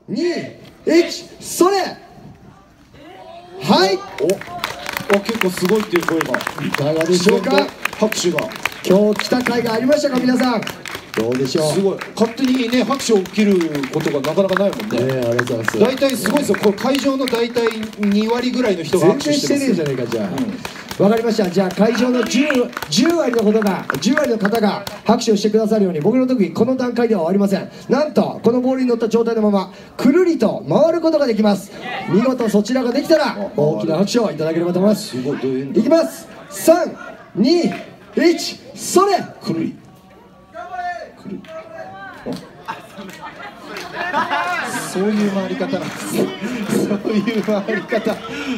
2、1、それ。はい。 結構すごいっていう声が。 いかがでしょうか。 拍手が。 今日来た甲斐がありましたか、皆さん。どうでしょう。 すごい。勝手にね、拍手を起きることがなかなかないもんね。 ありがとうございます。 大体すごいですよ。これ会場の大体2割ぐらいの人が拍手してます。 全然してねえじゃねえか、じゃあ。わかりました。じゃあ会場の10割の方が拍手をしてくださるように、僕の特技この段階では終わりません。なんとこのボールに乗った状態のままくるりと回ることができます。見事そちらができたら大きな拍手をいただければと思います。 すごい。どういういきます。3、2、1、それ。 くるり。そういう回り方なんです。そういう回り方。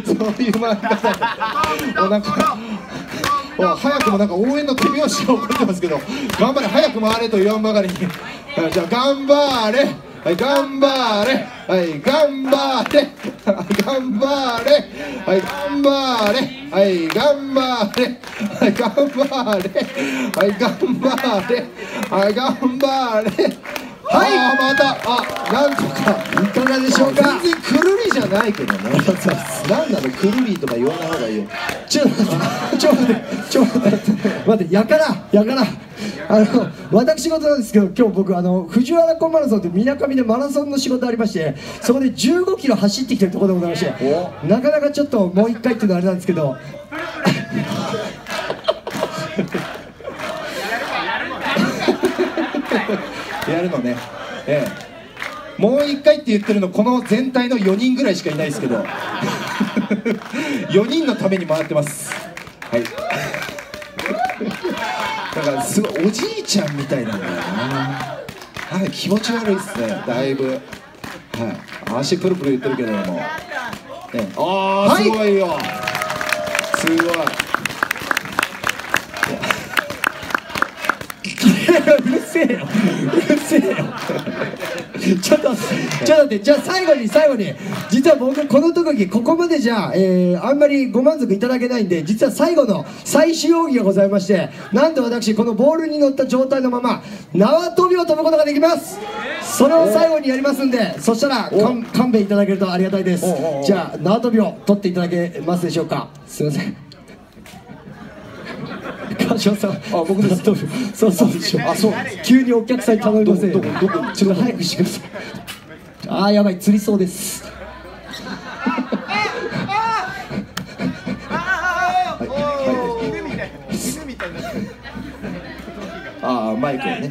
もうなんか早くもなんか応援の手拍子が起こってますけど、頑張れ、早く回れと言わんばかりに。じゃあ頑張れ、はい、頑張れ、はい、頑張れ、頑張れ、はい、頑張れ、はい、頑張れ、はい、頑張れ、はい、頑張れ、はい、頑張れ。はい、また、なんとかいかがでしょうか。 全然くるりじゃないけどね。なんだろう、くるりとか言わない方がいいよ。 ちょっと待って、やから私事なんですけど、今日僕藤原湖マラソンでみなかみでマラソンの仕事ありまして、そこで15キロ走ってきてるところでございまして、なかなかちょっともう一回っていうのはあれなんですけどやるのね、もう一回って言ってるのこの全体の4人ぐらいしかいないですけど4人のために回ってます。はいだからすごいおじいちゃんみたいなんだよな。はい、気持ち悪いですね、だいぶ。はい、足プルプル言ってるけども、すごいよ、すごい。 うるせえよちょっと待って、じゃあ最後に実は僕この特技ここまでじゃあんまりご満足いただけないんで、実は最後の最終奥義がございまして、なんと私このボールに乗った状態のまま縄跳びを跳ぶことができます。それを最後にやりますんで、そしたら勘弁いただけるとありがたいです。じゃあ縄跳びを取っていただけますでしょうか。すいません、川島さん、 僕です。 そうでしょ。そう急にお客さんに頼みませんよ。ちょっと早くしてください。やばい、釣りそうです。 マイクをね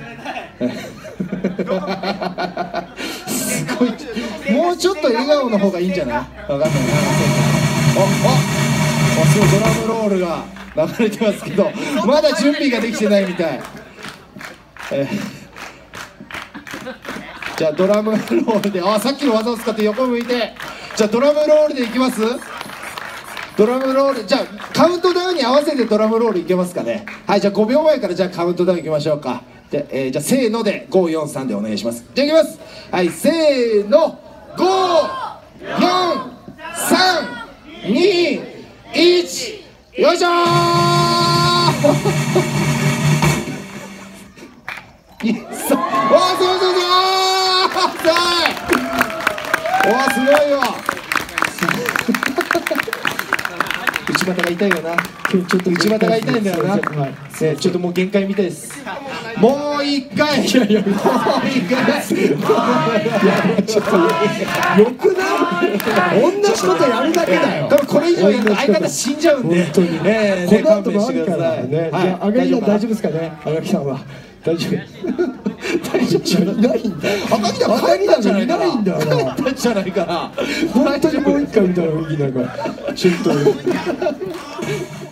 すごい。もうちょっと笑顔の方がいいんじゃない。分かんないな。すごい、ドラムロールが流れてますけど、まだ準備ができてないみたい。じゃあドラムロールで、さっきの技を使って横向いて、じゃあドラムロールでいきます。ドラムロール、じゃあカウントダウンに合わせてドラムロールいけますかね。はい、じゃあ5秒前からじゃあカウントダウンいきましょうか。じゃあせーので543でお願いします。じゃあいきます。はい、せーの、54321、よいしょーすごいよ。内股が痛いよな。ちょっと内股が痛いんだよな。ちょっともう限界みたいです。もう一回。もう一回。 ちょっとよくない？同じことやるだけだよ。 多分これ以上やると相方死んじゃうんで。 本当に。この後もあるからね。じゃあ赤木さん大丈夫ですかね。赤木さんは大丈夫。大丈夫じゃないんだ。赤木さん帰ったんじゃないかな。帰ったんじゃないかな。本当にもう一回見たらいいなんかちょっと。